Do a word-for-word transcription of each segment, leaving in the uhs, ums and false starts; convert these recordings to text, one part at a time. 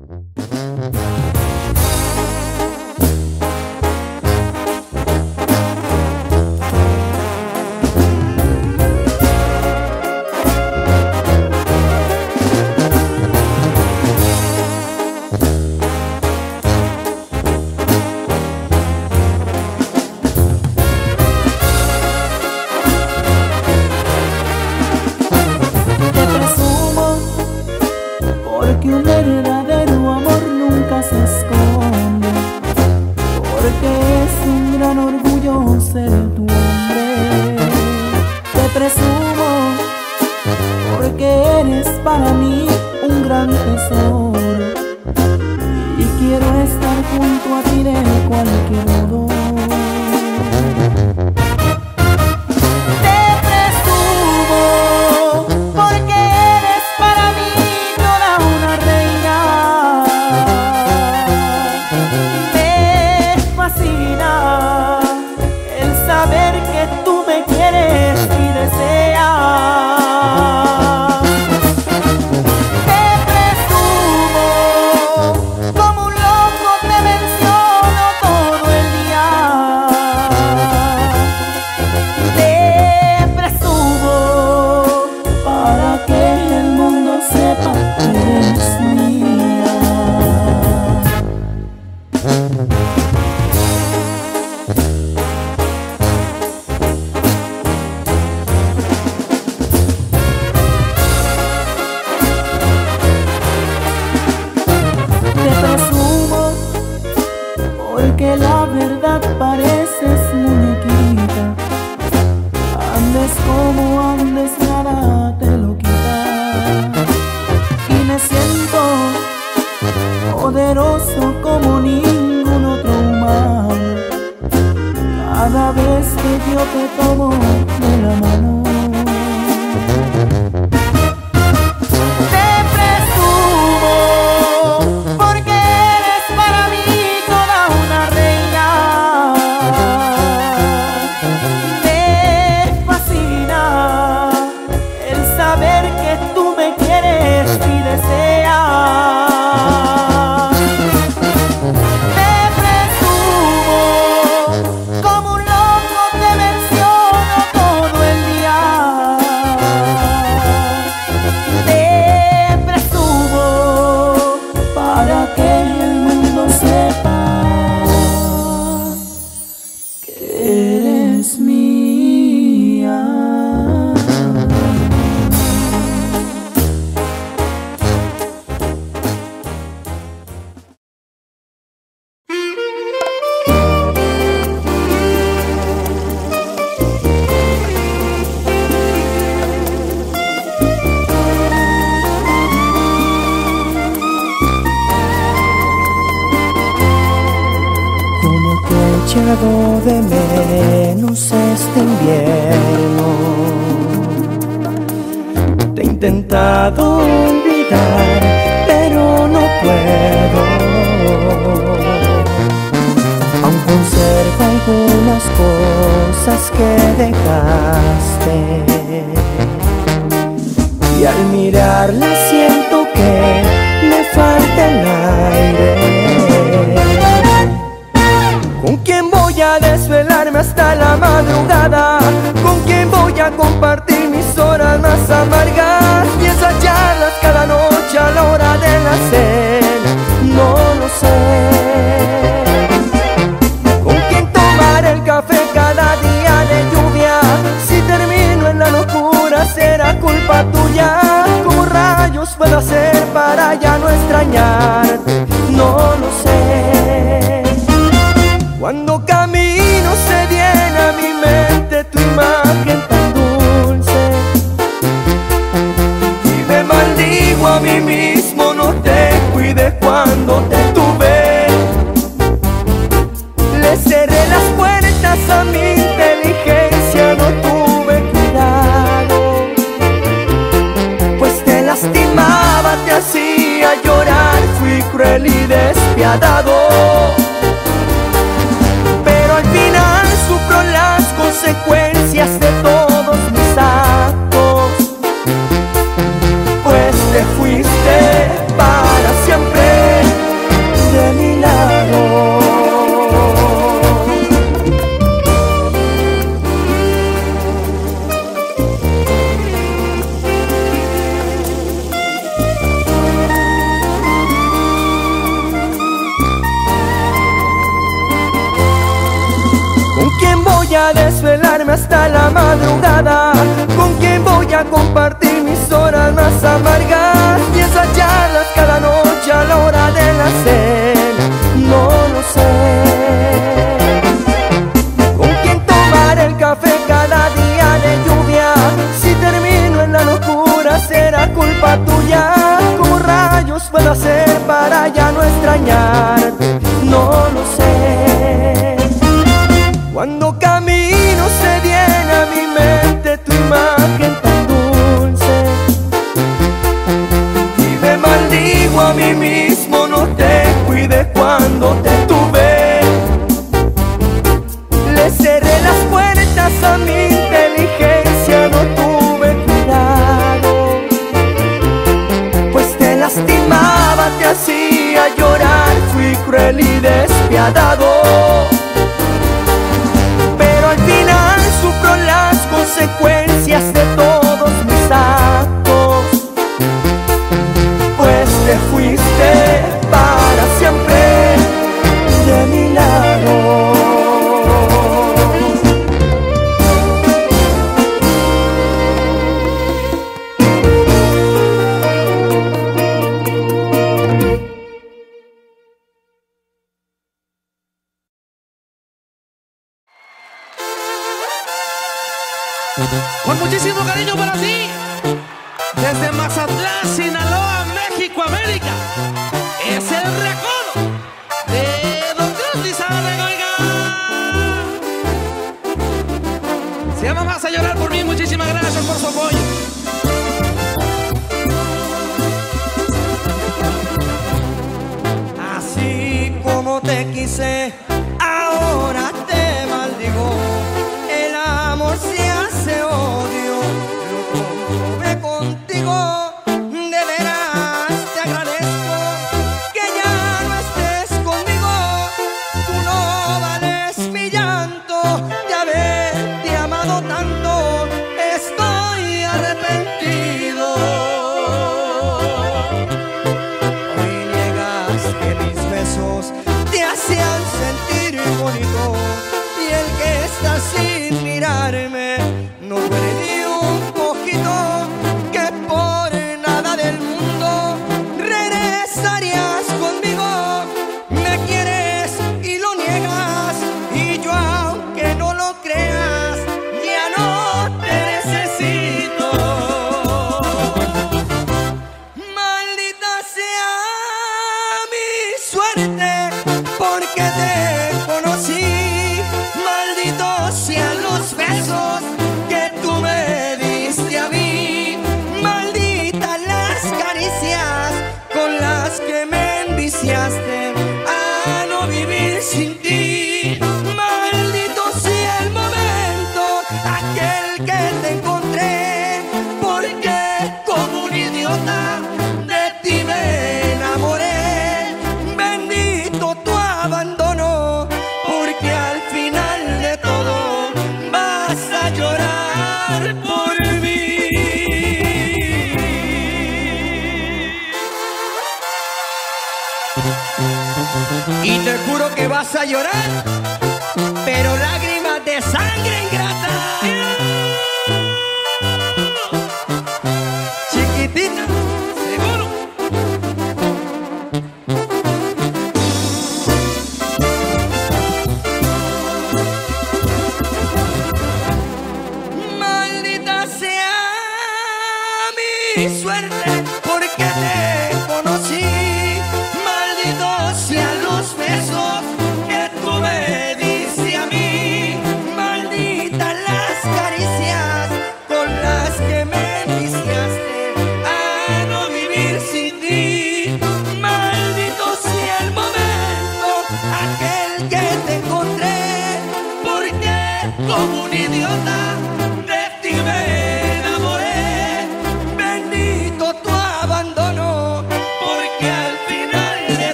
echado de menos este invierno. Te he intentado olvidar, pero no puedo. Aún conservo algunas cosas que dejaste, y al mirarla siento que me falta el aire. ¿Con quién voy a desvelarme hasta la madrugada? ¿Con quién voy a compartir mis horas más amargas? Y esas charlas cada noche a la hora de la cena, no lo sé. ¿Con quién tomar el café cada día de lluvia? Si termino en la locura será culpa tuya. ¿Cómo rayos puedo hacer para ya no extrañarte? No lo sé. Cuando camino se viene a mi mente tu imagen tan dulce, y me maldigo a mí mismo, no te cuidé cuando te tuve. Le cerré las puertas a mi inteligencia, no tuve cuidado, pues te lastimaba, te hacía llorar, fui cruel y despiadado. Al final sufro las consecuencias de todos mis actos, pues te fuiste para siempre. quedarme hasta la madrugada, con quien voy a compartir mis horas más amargas, y esas charlas cada noche a la hora de la cena, no lo sé. Con quien tomar el café cada día de lluvia, si termino en la locura será culpa tuya. ¿Cómo rayos puedo hacer para ya no extrañarte? No lo sé. Cuando camino se viene a mi mente tu imagen tan dulce, y me maldigo a mí mismo, no te cuidé cuando te tuve. Le cerré las puertas a mi inteligencia, no tuve cuidado, pues te lastimaba, te hacía llorar, fui cruel y despiadado. Pero al final sufro las consecuencias de todos mis actos, pues te fuiste para siempre de mi lado. Con muchísimo cariño para ti, desde Mazatlán, Sinaloa, México, América. Es el recodo de Don Cruz Lizárraga, oiga. Se llama Vas a llorar por mí. Muchísimas gracias por su apoyo. Así como te quise, ahora te maldigo. El amor se hace odio, lo comprobé contigo. De veras te agradezco que ya no estés conmigo. Tú no vales mi llanto de haberte amado tanto. Estoy arrepentido. Hoy niegas que mis besos te hacían sentir bonito, y el que está sin mirarme no duele ni un poquito. Que por nada del mundo regresarías conmigo. Me quieres y lo niegas, y yo aunque no lo creas ya no te necesito. Maldita sea mi suerte porque te conocí. Malditos sean los besos que tú me diste a mí. Malditas las caricias con las que me enviciaste a no vivir sin ti. Maldito sea el momento aquel que te encontré, porque como un idiota de ti me enamoré. Bendito tu abandono, porque al final de todo vas a llorar por mí. Y te juro que vas a llorar, pero lágrimas de sangre ingrata. Chiquitita, Seguro. maldita sea mi suerte porque te conocí. Malditos sean los besos que tú me diste a mí. Malditas las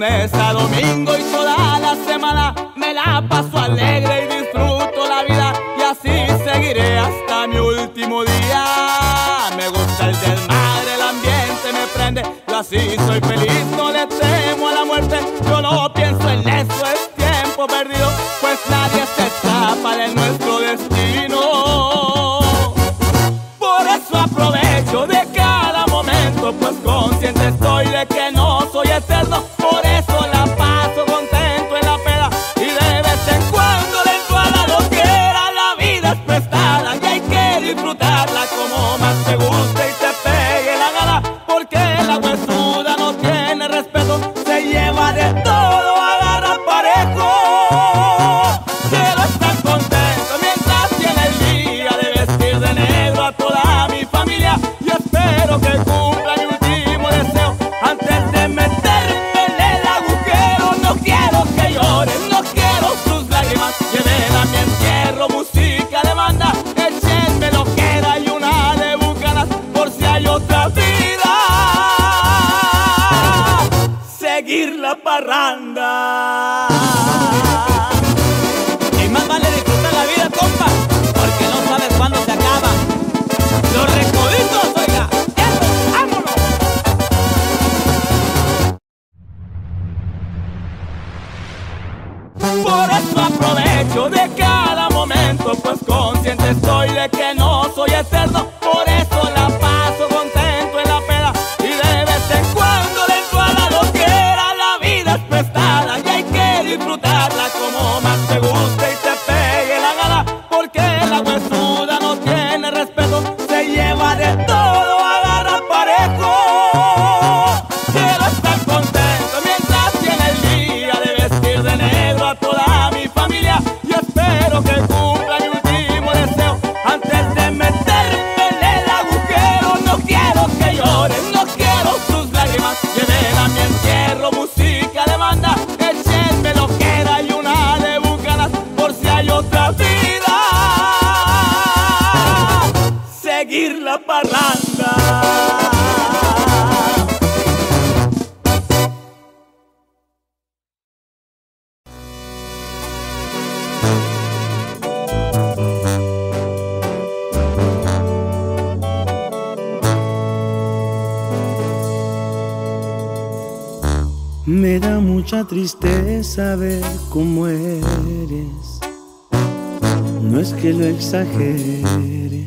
lunes a domingo y toda la semana me la paso alegre y disfruto la vida, y así seguiré hasta mi último día. Me gusta el desmadre, el ambiente me prende, yo así soy feliz, no le temo a la muerte. Yo no pienso en eso, es tiempo perdido, pues nadie se escapa de nuestro destino. Por eso aprovecho de cada momento, pues consciente estoy de que no soy eterno. Por eso la paso contento en la peda y de vez en cuando le entro a la loquera. La vida es prestada y hay que disfrutarla como más te guste y te pegue la gana, porque la huesuda no tiene respeto, se lleva de todo, agarra parejo. Quiero estar contento mientras tiene el día de vestir de negro a toda mi familia, y espero que cumpla mi último deseo antes de meterme en el agujero. No quiero que lloren, no quiero sus lágrimas, lleven a mi entierro música de banda, échenme lo que da y una de bucanas por si hay otra vida. Seguir la parranda. Y más vale disfrutar la vida, compa, porque no sabes cuándo se acaba. Los recoditos, oiga, eso, vámonos. Por eso aprovecho de cada momento, pues consciente estoy de que no soy eterno. Por eso la paso contento en la peda y de vez en cuando le entro a la loquera. La vida es prestada y hay que disfrutarla como más te guste y te pegue la gana, porque la huesuda no tiene respeto, se lleva de todo, agarra parejo. Quiero estar contento mientras tiene el día de vestir de negro a toda mi familia, y espero que cumpla mi último deseo antes de meterme en el agujero. No quiero que lloren, no quiero sus lágrimas, lleven a mi entierro música de banda, échenme lo que da y una de bucanas por si hay otra vida. Seguir la parranda. Me da mucha tristeza ver cómo eres, no es que lo exagere,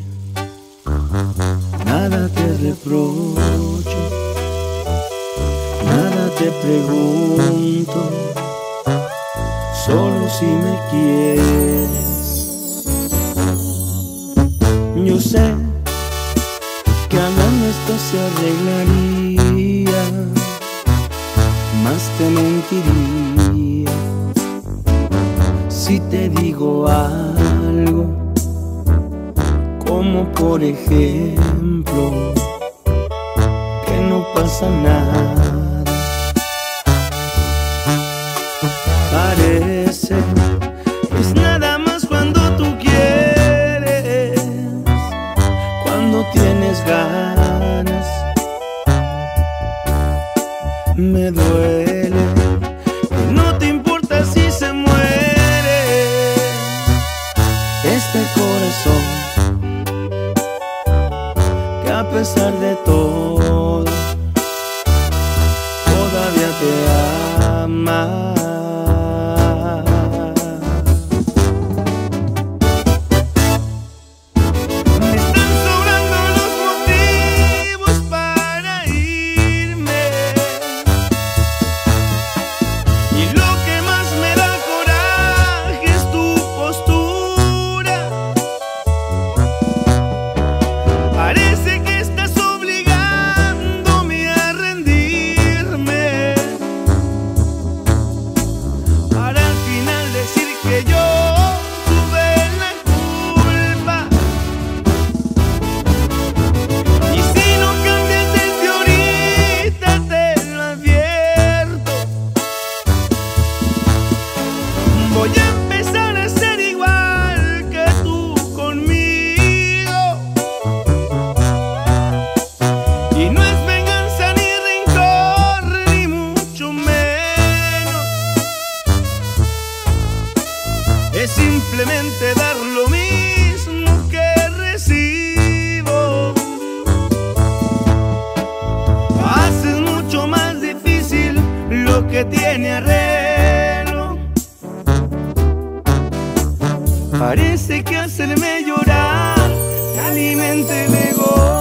nada te reprocho, nada te pregunto, solo si me quieres. Yo sé que hablando esto se arreglaría, más te mentiría si te digo algo, como por ejemplo que no pasa nada. Parece que es nada más cuando tú quieres, cuando tienes ganas. Me duele que no te importa si se muere este corazón, que a pesar de todo todavía te ama. que tiene arreglo. Parece que hacerme llorar te alimenta el ego.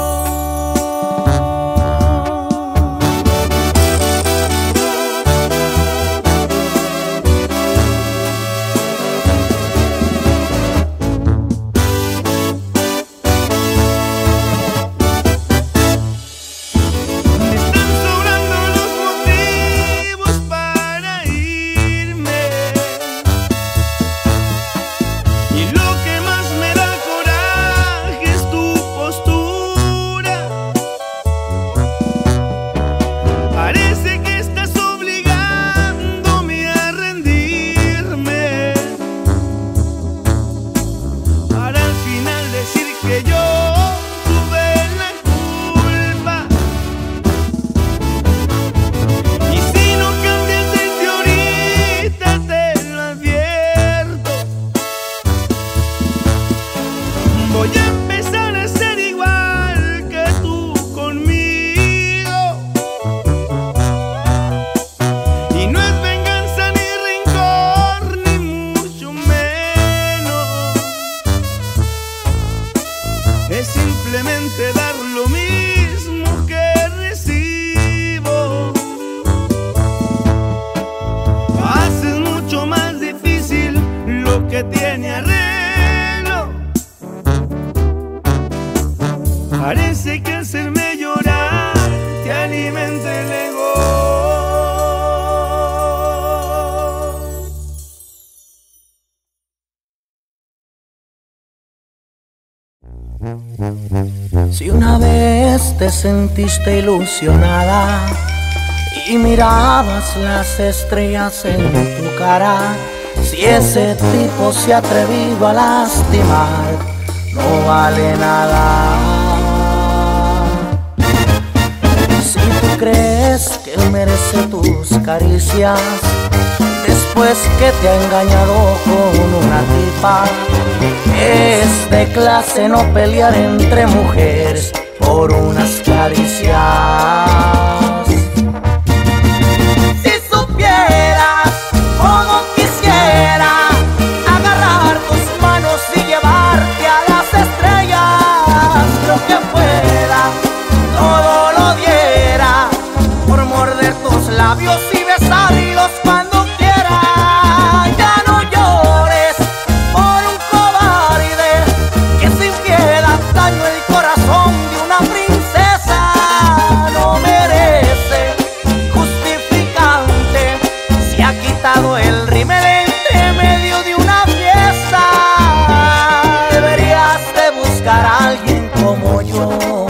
Parece que hacerme llorar te alimenta el ego. Si una vez te sentiste ilusionada y mirabas las estrellas en tu cara, si ese tipo se ha atrevido a lastimar, no vale nada. Si tú crees que él merece tus caricias, después que te ha engañado con una tipa, es de clase no pelear entre mujeres por unas caricias. Si supieras cómo quisiera agarrar tus manos y llevarte a las estrellas, lo que fuera, todo lo diera por morder tus labios y besarlos cuando quiera. Ya no llores por un cobarde que sin piedad dañó el corazón de una princesa. No merece justificante, se ha quitado el rímel entre medio de una fiesta. Deberías de buscar a alguien como yo.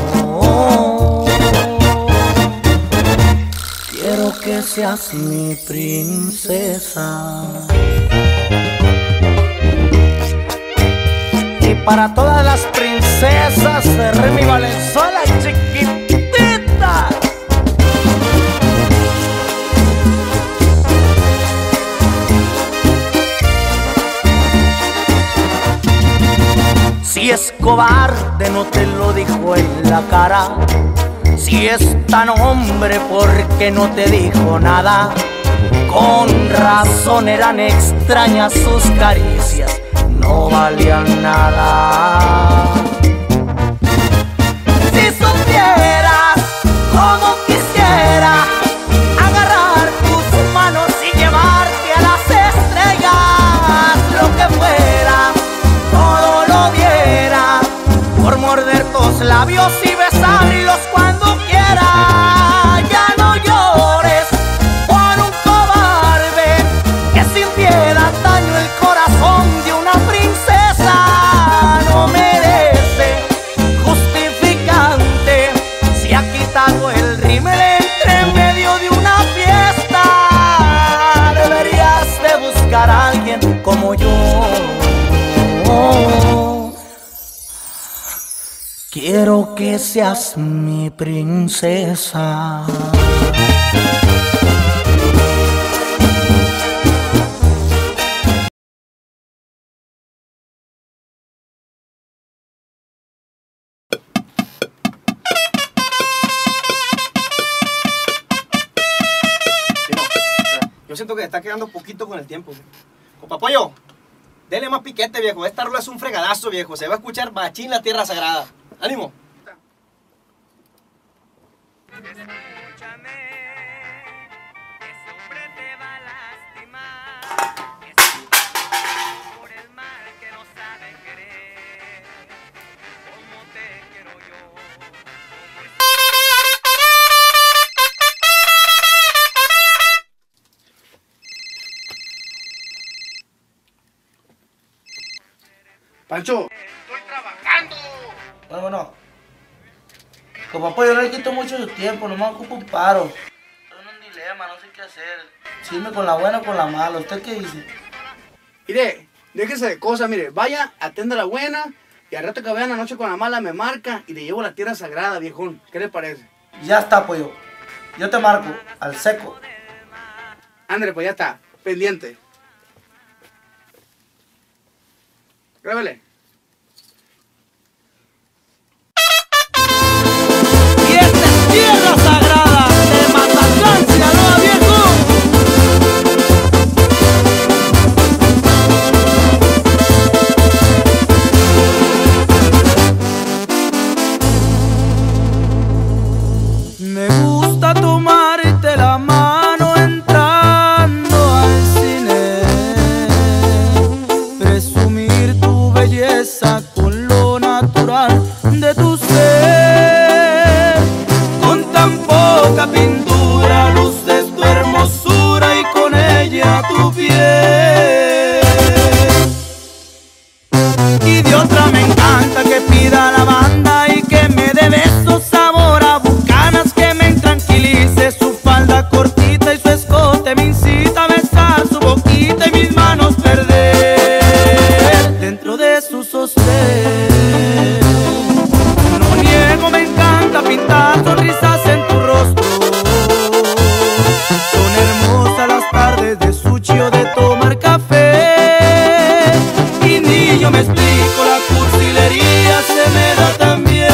Quiero que seas mi princesa. Y para todas las princesas de Remy Valenzuela, chiquitita. Si es cobarde no te lo dijo en la cara, si es tan hombre porque no te dijo nada, con razón eran extrañas sus caricias, no valían nada. Si supieras cómo quisiera agarrar tus manos y llevarte a las estrellas, lo que fuera, todo lo diera por morder tus labios y besarlos cuando quiera. Ya no llores por un cobarde que sin piedad dañó el corazón de una princesa. No merece justificante, se ha quitado el rímel entre medio de una fiesta. Deberías de buscar a alguien como yo. Quiero que seas mi princesa. You know. siento que está quedando poquito con el tiempo. Compa Pollo, dele más piquete, viejo. Esta rola es un fregadazo, viejo. Se va a escuchar machín la tierra sagrada. ¡Ánimo! Escúchame, ese hombre te va a lastimar. Es por el mal que no sabe querer. Como te quiero yo. Pancho. Estoy trabajando. Bueno, bueno. Como pollo no le quito mucho su tiempo, nomás ocupo un paro. Estoy en un dilema, no sé qué hacer. Si irme con la buena o con la mala. ¿Usted qué dice? Mire, déjese de cosas, mire. Vaya, atenda la buena y al rato que vean la noche con la mala me marca y le llevo la tierra sagrada, viejón. ¿Qué le parece? Ya está, pollo. Yo te marco, al seco. Ándale, pues ya está. Pendiente. Grábele. Y esta es tierra sagrada de Mazatlán, Sinaloa, viejo. Me gusta tomarte la mano entrando al cine, presumir tu belleza con lo natural de tu ser. Con tan poca pintura luces tu hermosura y con ella tu piel. Y de otra me encanta que pida la banda y que me dé besos sabor a bucanas, que me tranquilice su falda cortita y su escote me incita a besar su boquita y mis manos perder dentro de su sostén. No niego, me encanta pintar sonrisas en tu rostro. Son hermosas las tardes de sushi o de tomar café. Y ni yo me explico, la cursilería se me da tan bien.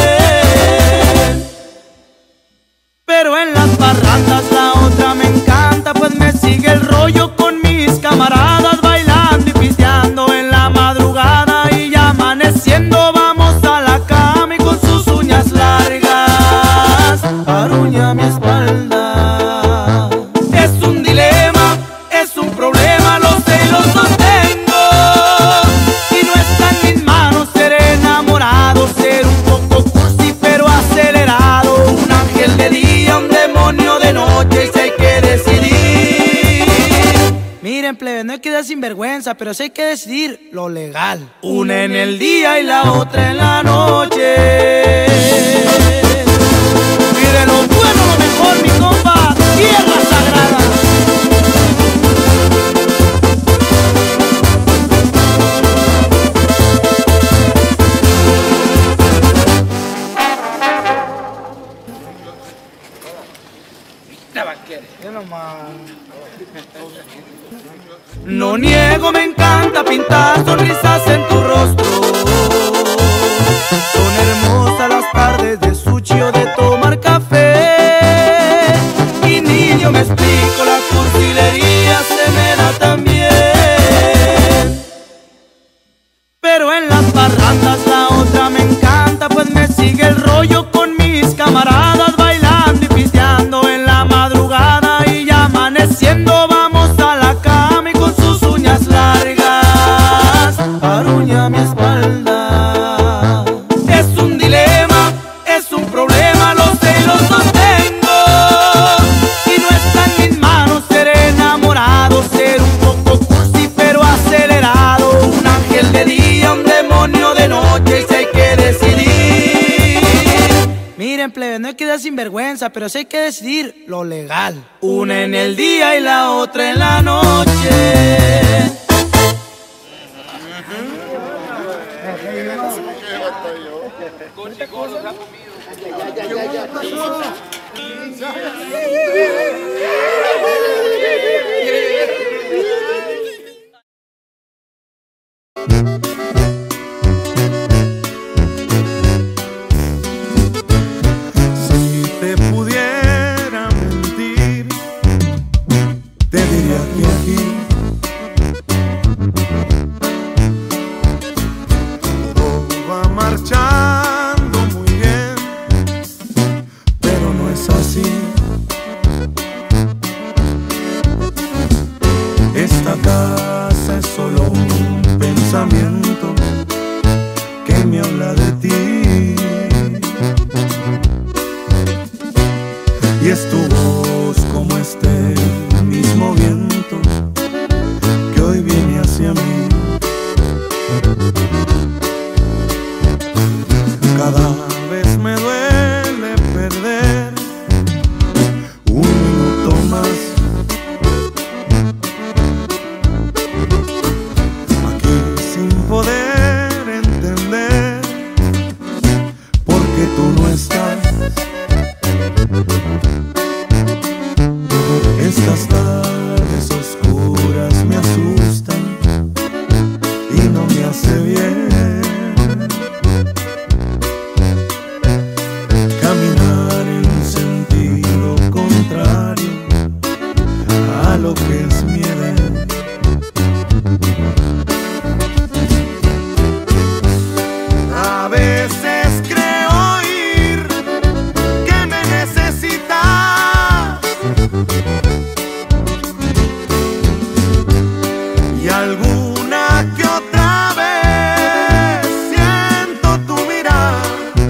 Pero en las parrandas la otra me encanta, pues me sigue el rollo con mis camaradas, bailando y pisteando en la madrugada. Y ya amaneciendo vamos a la cama y con sus uñas largas aruña mi espalda. Es un dilema, es un problema, lo sé y lo sostengo. Y no está en mis manos ser enamorado, ser un poco cursi pero acelerado, un ángel de día, un demonio de noche, y si hay que decidir. Miren, plebe, no hay que dar sinvergüenza, pero si hay que decidir lo legal. Una en el día y la otra en la noche. Miren lo bueno, lo mejor, mi compa, tierra sagrada. No niego, me encanta pintar sonrisas en tu rostro. Son hermosas las tardes de sushi o de tomar café. Y ni yo me explico, la cursilería se me da tan bien. Pero en las parrandas la otra me encanta, pues me sigue el rollo con mis camaradas, bailando y pisteando en la madrugada. Y ya amaneciendo vamos a la cama y con sus uñas largas aruña mi espalda. Es un dilema, es un problema, lo sé y lo sostengo. Y no está en mis manos ser enamorado, ser un poco cursi pero acelerado, un ángel de día, un demonio de noche, y si hay que decidir. Miren, plebe, no hay que dar sinvergüenza, pero sí hay que decidir lo legal. Una en el día y la otra en la noche. Si te pudiera mentir, te diría que es así. Esta casa es solo un pensamiento que me habla de ti, y es tu voz como este mismo viento que hoy viene hacia mí. Cada vez me duele perder un minuto más. Aquí sin poder entender por qué tú no estás. Estas tardes oscuras me asustan y no me hace bien caminar en sentido contrario a lo que es mi edad. A veces creo oír que me necesitas, y alguna que otra vez siento tu mirar.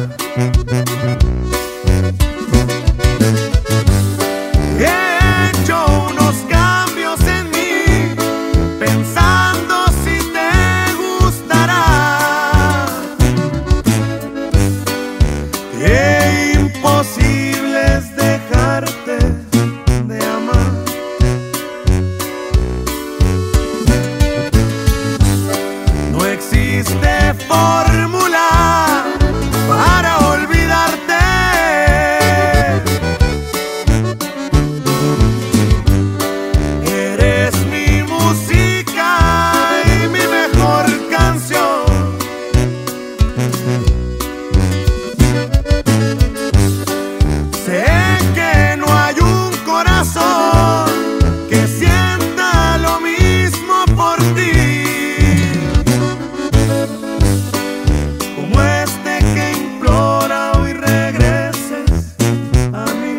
He hecho unos cambios en mí, pensando si te gustará. Qué imposible es dejarte de amar. No existe fórmula para olvidarte. Eres mi música y mi mejor canción. Sé que no hay un corazón que sienta lo mismo por ti, como este que implora hoy regreses a mí.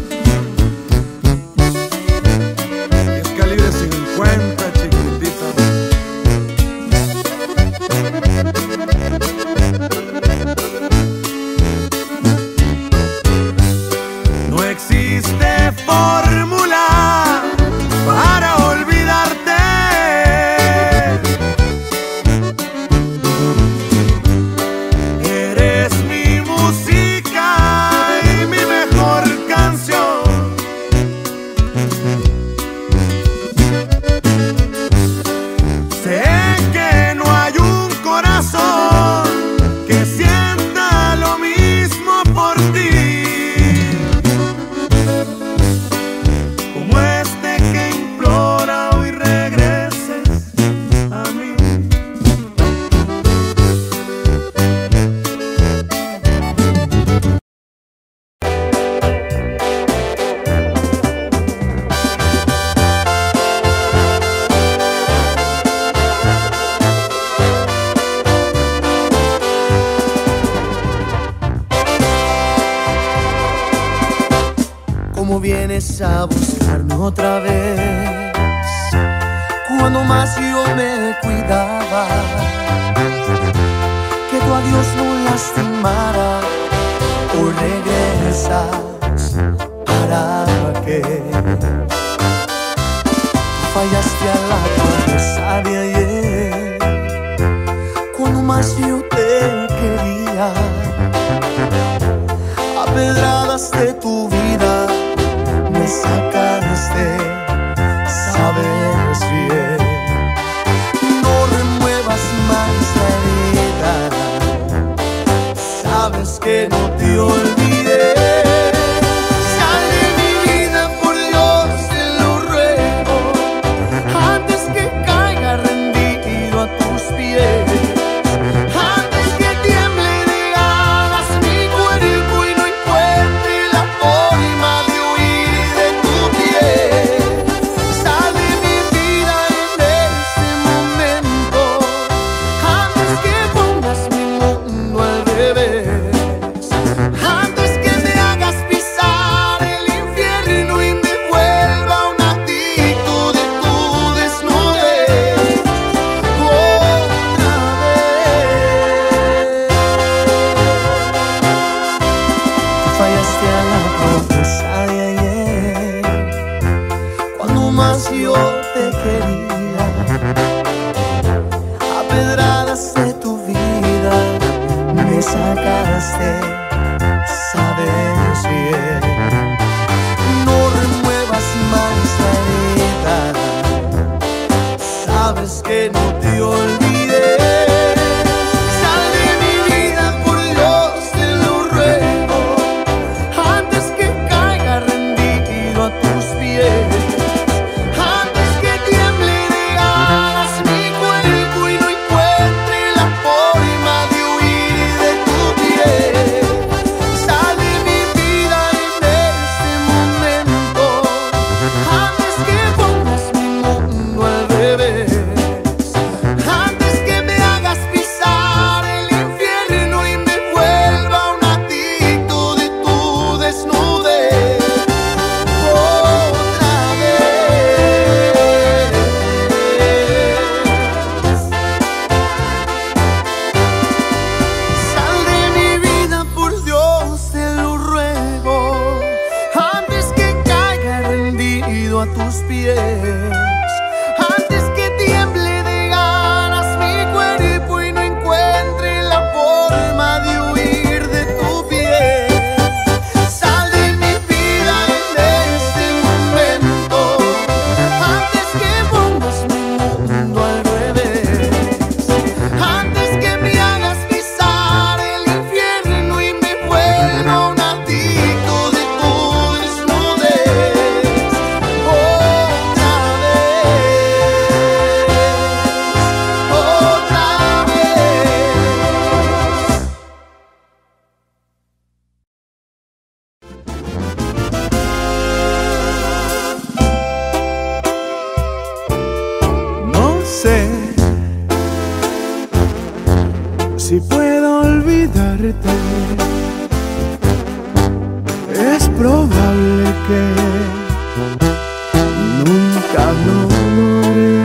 Y es calibre cincuenta, chiquitita. No existe fórmula para olvidarte. Eres mi música y mi mejor canción. Sé que no hay un corazón que sienta lo mismo por ti, como este que implora hoy regreses a mí. ¿Cómo vienes a buscarme otra vez? Cuando más yo me cuidaba, que tu adiós no lastimara. Hoy regresas, ¿para qué? Fallaste a la promesa de ayer, cuando más yo te quería. A pedradas de tu vida me sacaste, sabes bien. No remuevas más la herida, sabes que no te olvidé. Sal de mi vida, por Dios te lo ruego, antes que caiga rendido a tus pies. Antes que tiemble de ganas mi cuerpo y no encuentre la forma de huir de tu piel. Sal de mi la promesa de ayer, cuando más yo te quería. A pedradas de tu vida me sacaste, sabes bien. No remuevas más la herida, sabes que no te olvidé. Sal de mi vida, por Dios te lo ruego, antes que caiga rendido a tus pies, antes que tiemble de ganas mi cuerpo y no encuentre la forma de huir de tu piel. Sal de mi vida en este momento, antes que pongas mi mundo al revés, antes que me hagas pisar el infierno y me vuelva un adicto de tu desnudez. Otra vez. Sal de mi vida, por Dios te lo ruego, antes que caiga rendido a tus pies, antes que tiemble de ganas mi cuerpo y no encuentre la forma de huir de tu piel. Sal de mi vida en este momento, antes que pongas mi mundo al revés, antes que me hagas pisar el infierno y me vuelva un adicto de tu desnudez. Otra vez, otra vez. No sé si puedo olvidarte. Es probable que nunca lo logré.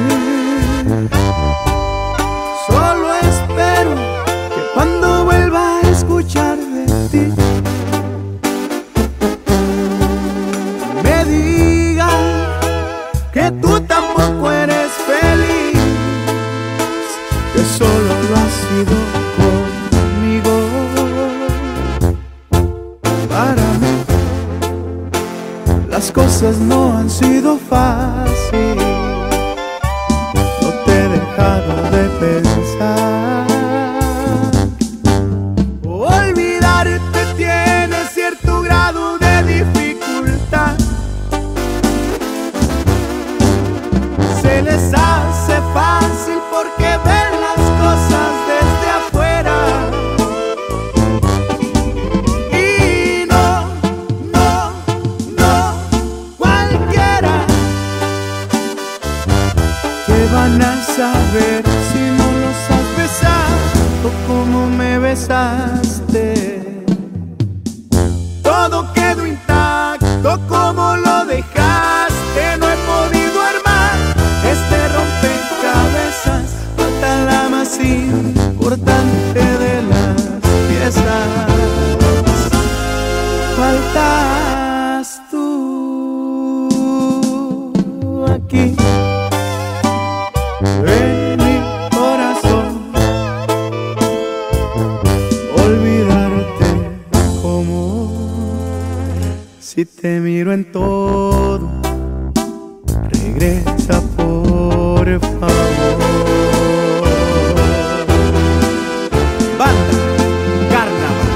Solo espero que cuando vuelva a escuchar de ti me diga que tú tampoco eres feliz, que solo lo has sido conmigo. Para mí las cosas no han sido fáciles, no te he dejado de pensar. Olvidarte tiene cierto grado de dificultad, se les hace fácil porque ven las cosas desde afuera. Y no, no, no, cualquiera, que van a saber si no los has besado como me besaste. Todo quedó intacto como lo dejaste, no he podido armar este rompecabezas, falta la más importante de las piezas. Faltas tú aquí en mi corazón. Olvidarte como si te miro en todo. Regresa por favor. Banda Carnaval.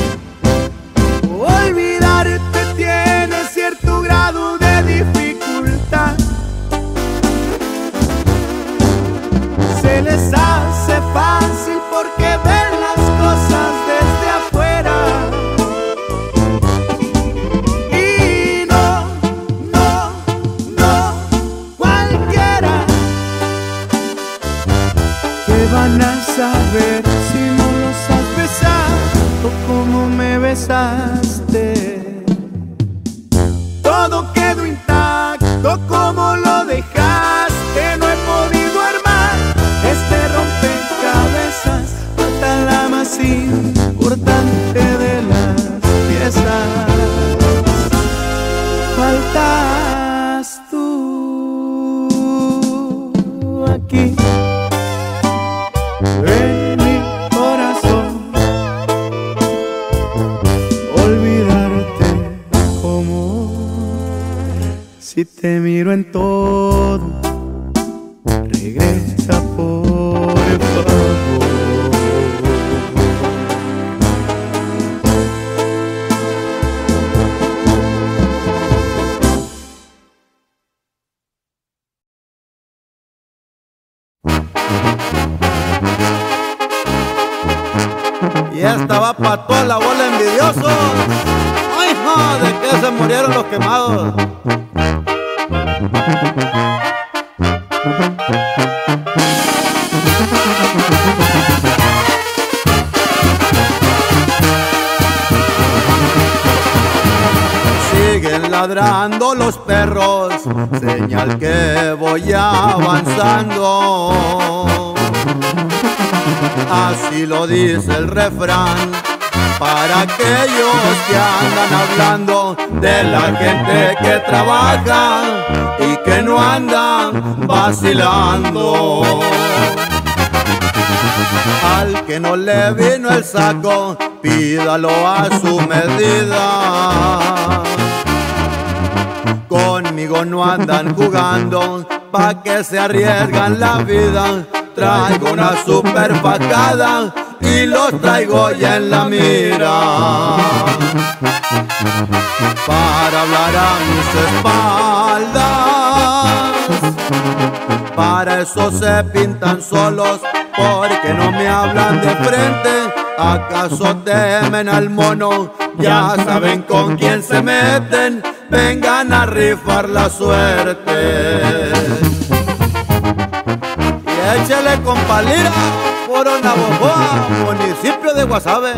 Olvidarte tiene cierto grado de dificultad, se les hace fácil porque ven las cosas desde afuera. Y no, no, no, cualquiera, que van a saber si no los has besado como me besaste. Todo quedó intacto como lo dejaste, no he podido armar este rompecabezas, falta la más importante de las piezas. Si te miro en todo, regresa por favor. Y esta va pa' toda la bola envidiosos. Ay, no, de que se murieron los quemados. Siguen ladrando los perros, señal que voy avanzando. Así lo dice el refrán, para aquellos que andan hablando de la gente que trabaja y que no andan vacilando. Al que no le vino el saco, pídalo a su medida. Conmigo no andan jugando, pa' que se arriesgan la vida. Traigo una super facada y los traigo ya en la mira. Para hablar a mis espaldas, para eso se pintan solos, porque no me hablan de frente. ¿Acaso temen al mono? Ya saben con quién se meten. Vengan a rifar la suerte. Échale con palira, Foro Navojoa, municipio de Guasave.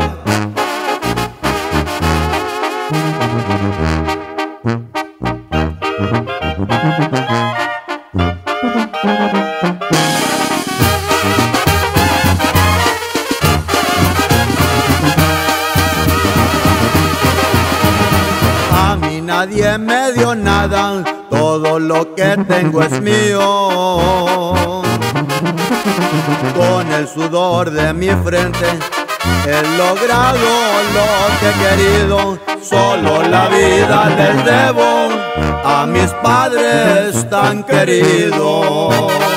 A mí nadie me dio nada, todo lo que tengo es mío. Con el sudor de mi frente he logrado lo que he querido. Solo la vida les debo a mis padres tan queridos.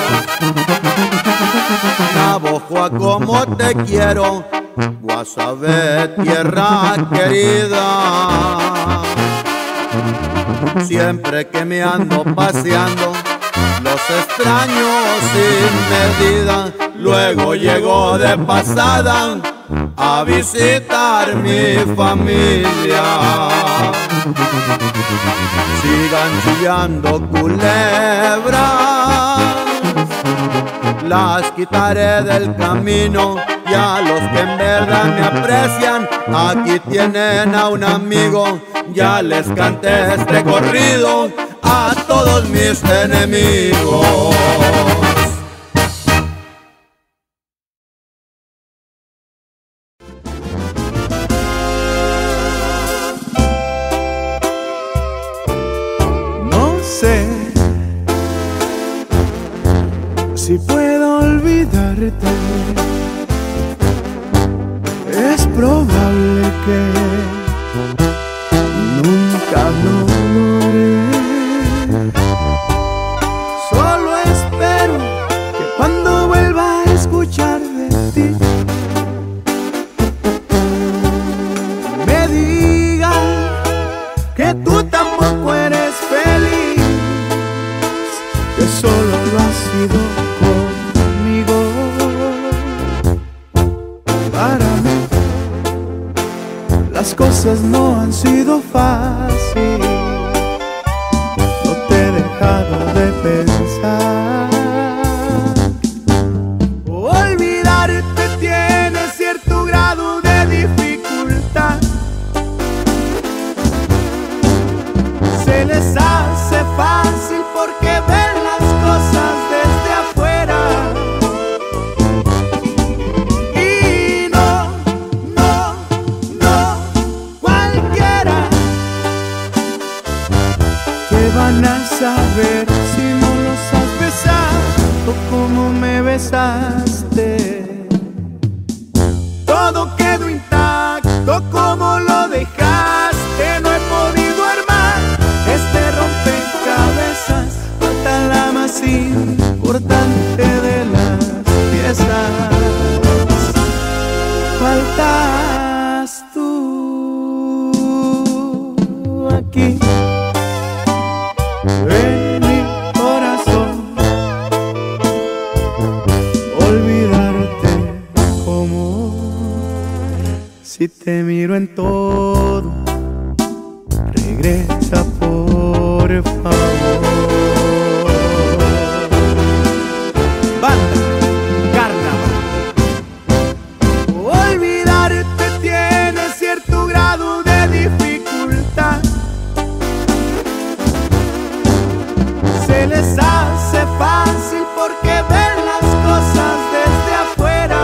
Navojoa, como te quiero, Guasave, tierra querida. Siempre que me ando paseando, los extraño sin medida. Luego llego de pasada a visitar mi familia. Sigan chillando culebras, las quitaré del camino. Y a los que en verdad me aprecian, aquí tienen a un amigo. Ya les canté este corrido a todos mis enemigos. No sé si puedo olvidarte, es probable que nunca lo logré. Solo espero que cuando vuelva a escuchar de ti, me diga que tú tampoco eres feliz, que solo lo has sido conmigo. Para mí las cosas no han sido fáciles, no te he dejado de pensar. Olvidarte tiene cierto grado de dificultad, se les hace fácil porque ven las cosas desde afuera. Y no, no, no, cualquiera que van a saber si no los has besado como me besaste. Todo quedó intacto como lo dejaste, no he podido armar este rompecabezas. Si te miro en todo, regresa por favor. Banda Carnaval. Olvidarte tiene cierto grado de dificultad. Se les hace fácil porque ven las cosas desde afuera.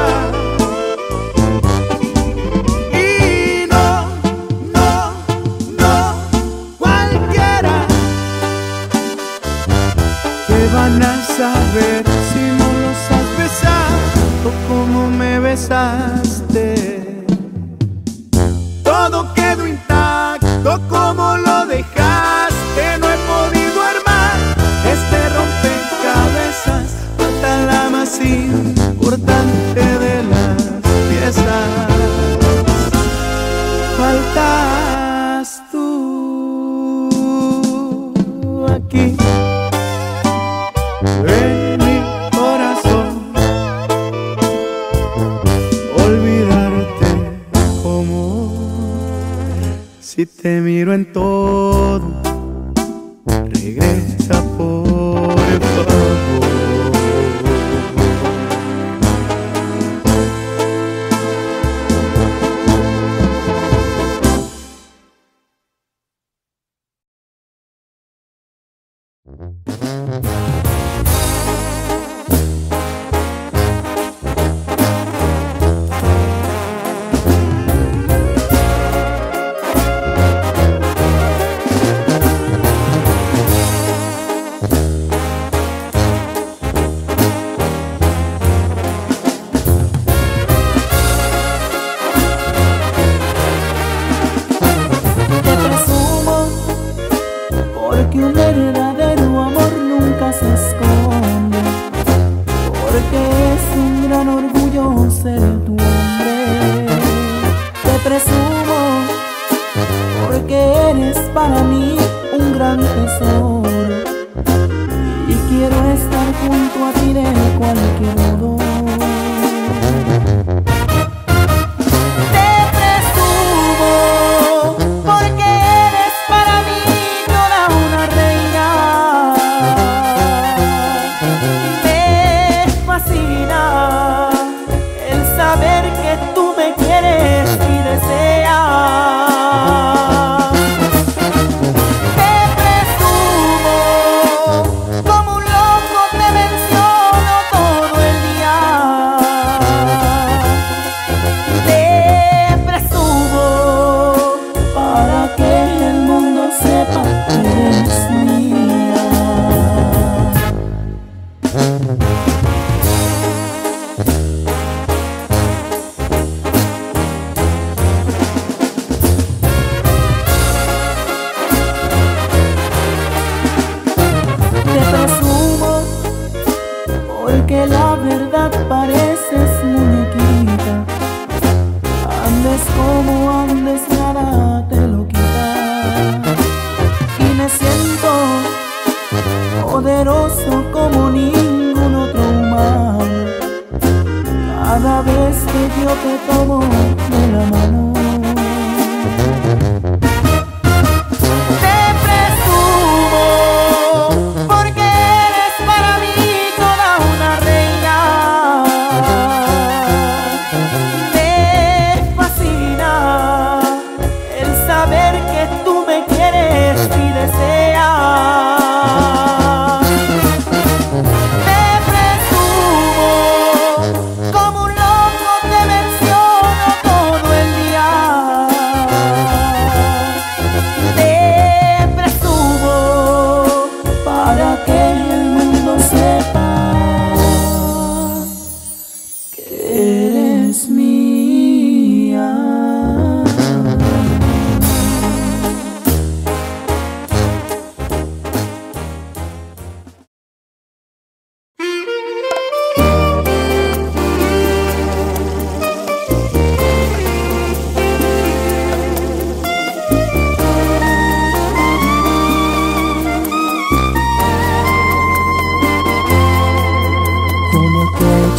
Y no, no, no, cualquiera. ¿Qué van a saber si no los has besado como me besaste? Todo quedó intacto como lo dejaste. No he podido armar este rompecabezas, falta la más importante de las piezas. Faltas tú aquí en mi corazón. Olvidarte como si te miro en todo, regresa por favor. Como un loco te menciono todo el día.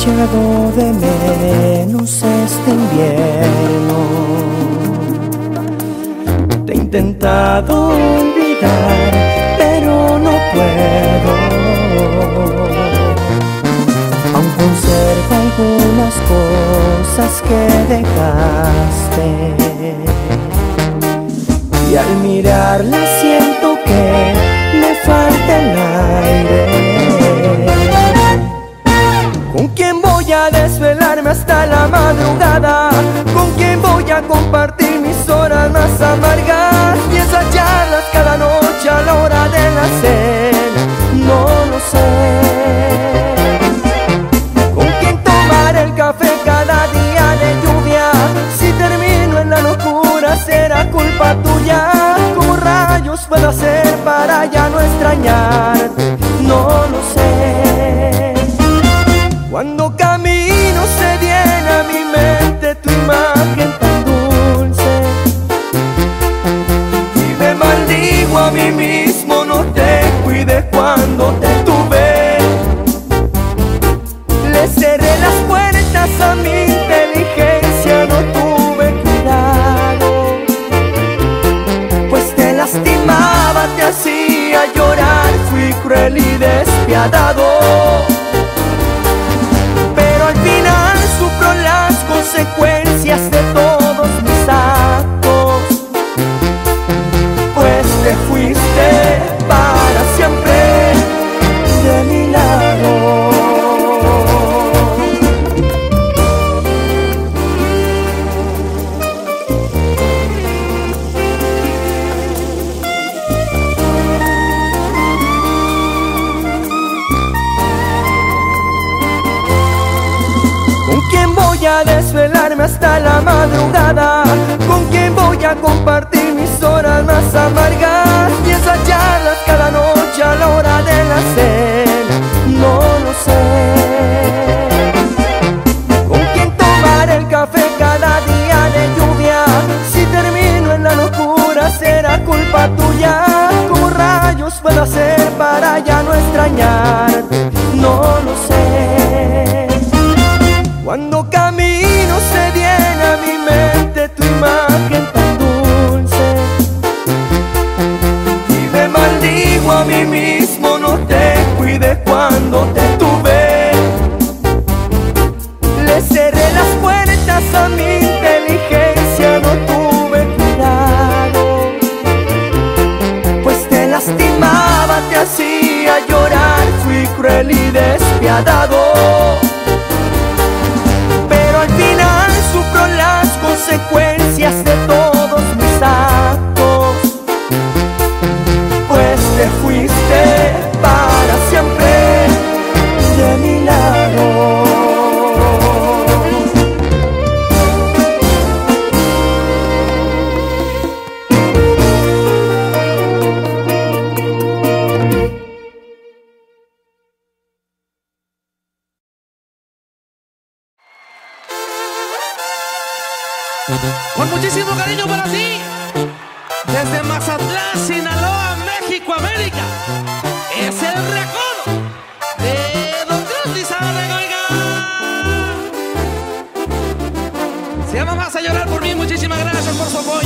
echado de menos este invierno. Te he intentado olvidar, pero no puedo. Aún conservo algunas cosas que dejaste, y al mirarla siento que me falta el aire. ¿Con quién voy a desvelarme hasta la madrugada? ¿Con quién voy a compartir mis horas más amargas? Y esas charlas cada noche a la hora de la cena, no lo sé. ¿Con quién tomar el café cada día de lluvia? Si termino en la locura será culpa tuya. ¿Cómo rayos puedo hacer para ya no extrañarte? No lo sé. Cuando camino se viene a mi mente tu imagen tan dulce, y me maldigo a mí mismo, no te cuidé cuando te tuve. Le cerré las puertas a mi inteligencia, no tuve cuidado, pues te lastimaba, te hacía llorar, fui cruel y despiadado. Al final sufro las consecuencias de todos mis actos, pues te fuiste para siempre de mi lado. Voy a desvelarme hasta la madrugada, ¿con quién voy a compartir mis horas más amargas? Y esas charlas cada noche a la hora de la cena, no lo sé. ¿Con quién tomar el café cada día de lluvia? Si termino en la locura será culpa tuya. ¿Cómo rayos puedo hacer para ya no extrañarte? No lo sé. Cuando camino se viene a mi mente tu imagen tan dulce, y me maldigo a mí mismo, no te cuidé cuando te tuve. Le cerré las puertas a mi inteligencia, no tuve cuidado, pues te lastimaba, te hacía llorar, fui cruel y despiadado. Al final sufro las consecuencias de todos mis actos, pues te fuiste para siempre de mi lado. Con muchísimo cariño para ti, desde Mazatlán, Sinaloa, México, América, es el recodo de Don Cruz Lizárraga, oiga. Se llama Vas a llorar por mí, muchísimas gracias por su apoyo.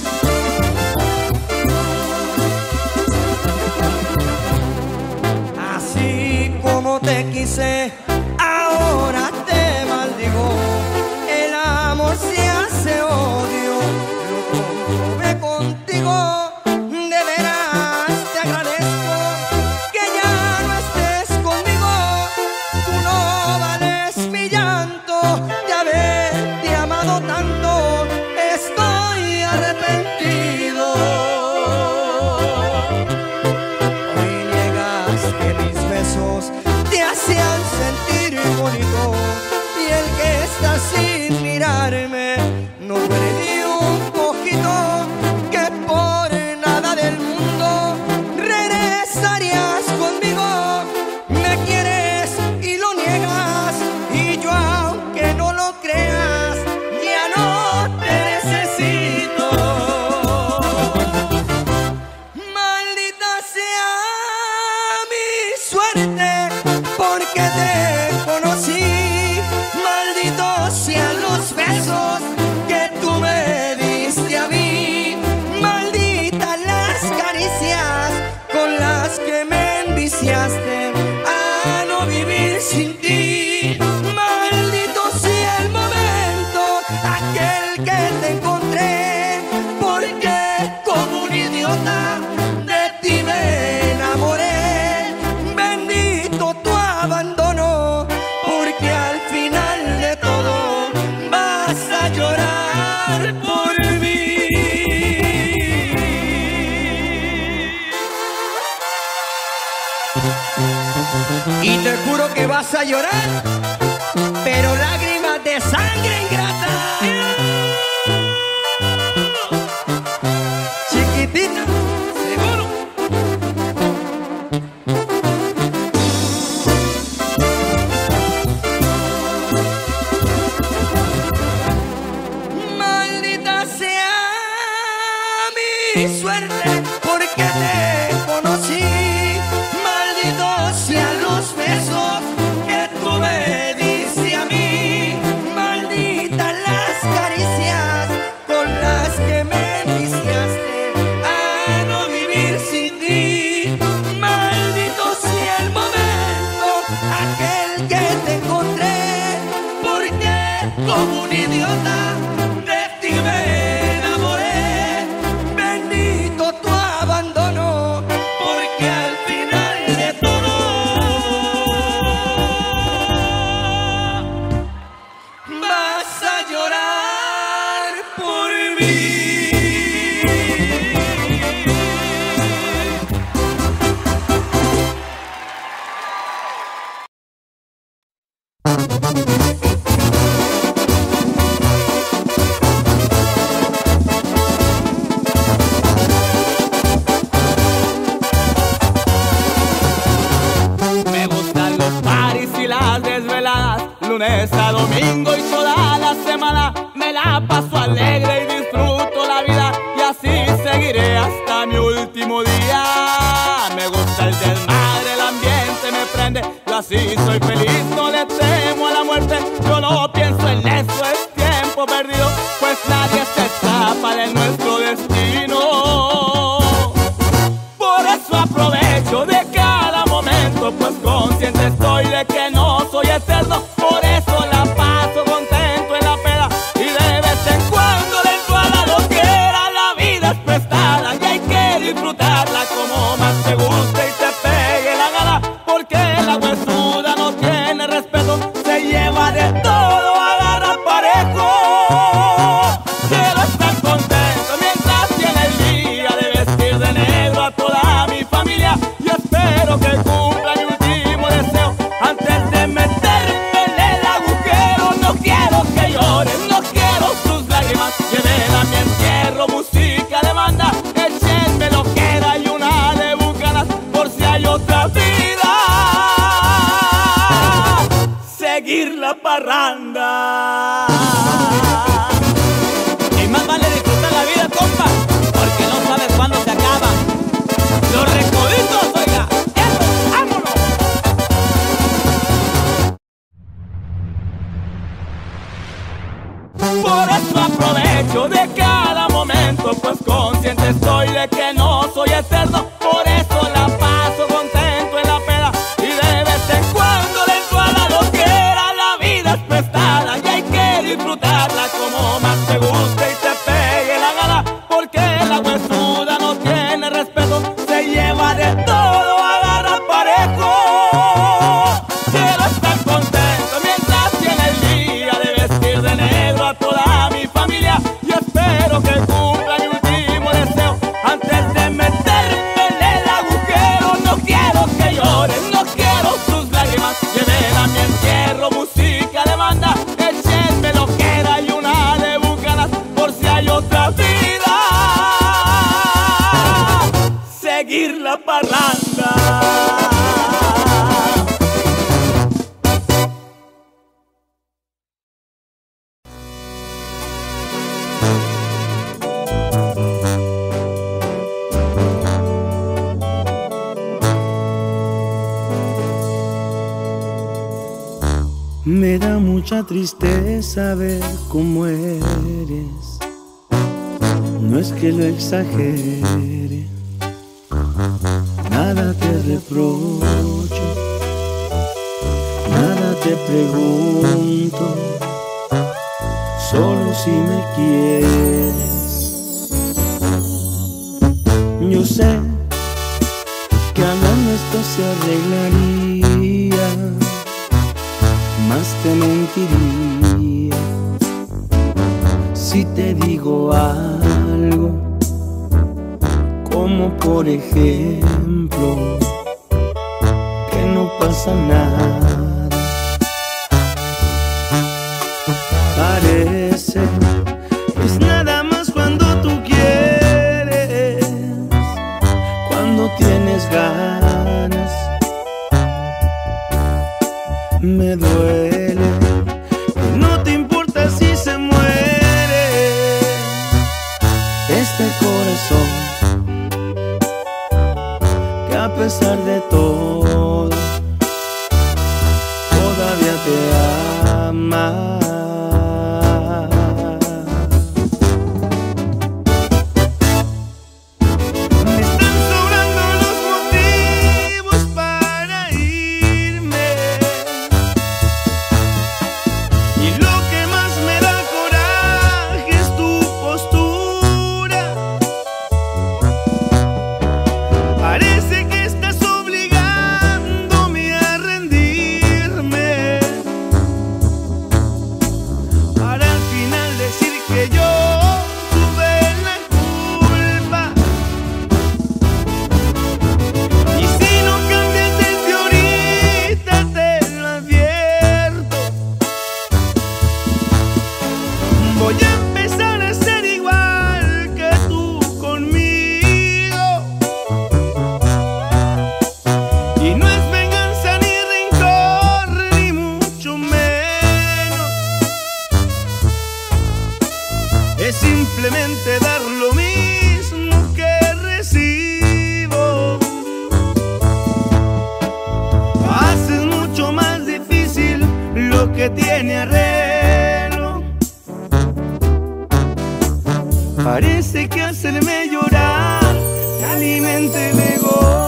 Así como te quise, ahora te maldigo. El amor se hace odio, lo comprobé contigo. De veras te agradezco que ya no estés conmigo. Tú no vales mi llanto de haberte amado tanto. Estoy arrepentido. Hoy niegas que mis besos te hacían sentir bonito, y el que está sin mirarme no duele ni un poquito. Que por nada del mundo regresarías conmigo. Me quieres y lo niegas, y yo aunque no lo creas ya no te necesito. Maldita sea mi suerte, porque te conocí. que me enviciaste a no vivir sin ti. Maldito sea el momento, aquel que te encontré, porque como un idiota de ti me enamoré. Bendito tu abandono, porque al final de todo vas a llorar por mí. Y te juro que vas a llorar, pero lágrimas de sangre ingrata. Chiquitita, seguro. Maldita sea mi suerte, porque te conocí. Malditos sean los besos que tú me diste a mí. Malditas las caricias con las que me enviciaste a no vivir sin ti. Maldito sea el momento, aquel que te encontré, porque como un idiota de ti me enamoré. Bendito tu abandono, porque al final de todo vas a llorar por mí. Me gustan los paris y las desveladas, lunes a domingo y toda la semana. Me la paso alegre y disfruto la vida, y así seguiré hasta mi último día. Me gusta el desmadre, el ambiente me prende, yo así soy feliz, no le temo a la muerte. Yo no pienso en eso, es tiempo perdido, pues nadie se escapa de nuestro destino. Por eso aprovecho de cada momento, pues consciente estoy de que no soy eterno. Por eso la paso contento en la peda, y de vez en cuando le entro a la loquera. La vida es prestada y hay que disfrutarla como más te guste y te pegue la gana, porque la huesuda no tiene respeto, se lleva de todo, agarra parejo. Quiero estar contento mientras tiene el día de vestir de negro a toda mi familia, y espero que cumpla mi último deseo antes de meterme en el agujero. No quiero que lloren, no quiero sus lágrimas, lleven a mi entierro música de banda, échenme lo que da y una de bucanas, por si hay otra vida, seguir la parranda. Y más vale disfrutar la vida, compa, porque no sabes cuándo se acaba. Los recoditos, oiga, eso, vámonos. Por eso aprovecho de cada momento, pues consciente estoy de que no soy eterno. Por eso la paso contento en la peda, y de vez en cuando le entro a la loquera. La vida es prestada y hay que disfrutarla como más te guste y te pegue la gana, porque la huesuda no tiene respeto, se lleva de todo, agarra parejo. Quiero estar contento mientras tiene el día de vestir de negro a toda mi familia, y espero que cumpla mi último deseo antes de meterme en el agujero. No quiero que lloren, no quiero sus lágrimas, lleven a mi entierro música de banda, échenme lo que da y una de bucanas, por si hay otra vida, seguir la parranda. Me da mucha tristeza ver cómo eres, no es que lo exagere. nada te reprocho, nada te pregunto, solo si me quieres. Yo sé que hablando esto se arreglaría, más te mentiría si te digo algo, como por ejemplo que no pasa nada. Parece que es nada más cuando tú quieres, cuando tienes ganas. Me duele que no te importa si se muere este corazón, que a pesar de todo todavía te ama. Simplemente dar lo mismo que recibo. Haces mucho más difícil lo que tiene arreglo. Parece que hacerme llorar te alimenta el ego.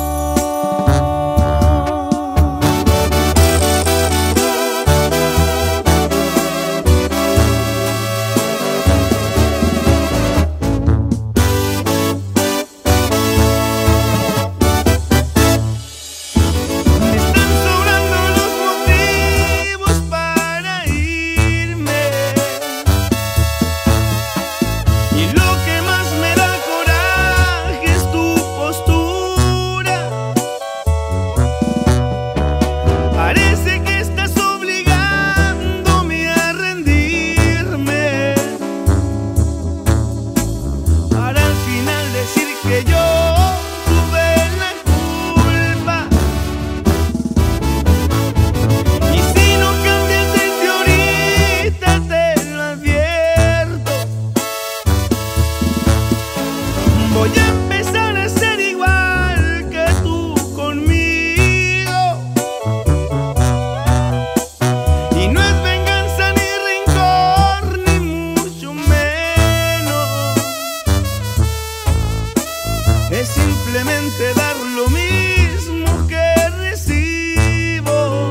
Simplemente dar lo mismo que recibo.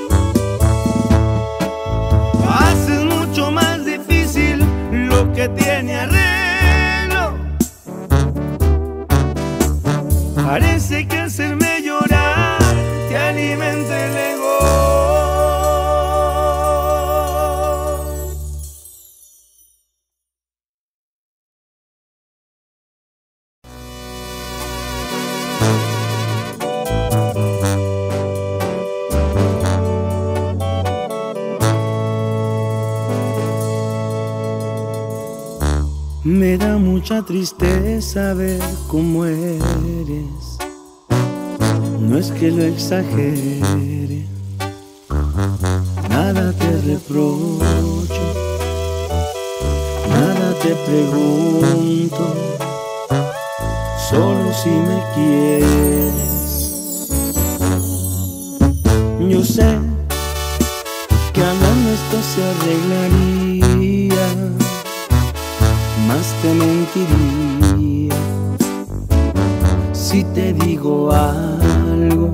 Haces mucho más difícil lo que tiene arreglo. Parece que hacerme llorar te alimenta el ego. Me da mucha tristeza ver cómo eres, no es que lo exagere, nada te reprocho, nada te pregunto, solo si me quieres. Yo sé que hablando esto se arreglaría, más te mentiría Si te digo algo,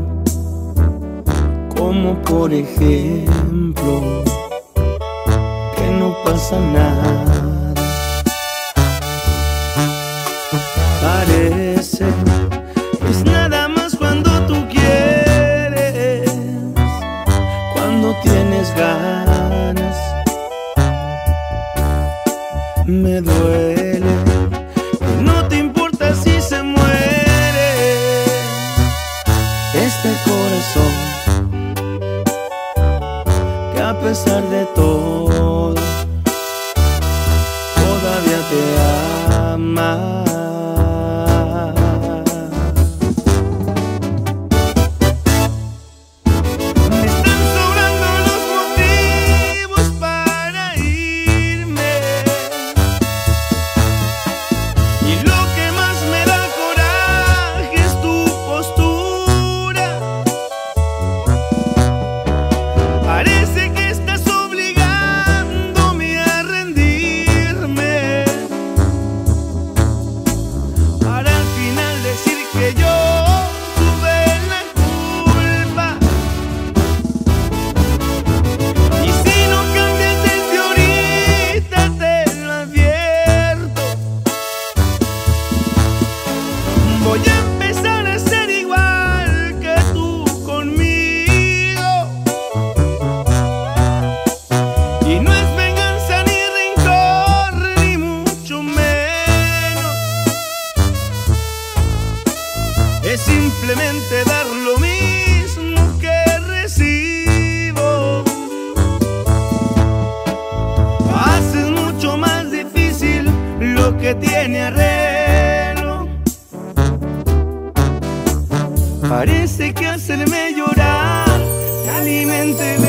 como por ejemplo que no pasa nada, parece que es nada más cuando tú quieres, cuando tienes ganas. Me duele que no te importa si se muere este corazón, que a pesar de todo todavía te ama. Voy a empezar a ser igual que tú conmigo, y no es venganza ni rencor, ni mucho menos. Es simplemente dar lo mismo que recibo. Haces mucho más difícil lo que tiene arreglo. Parece que hacerme llorar te alimenta.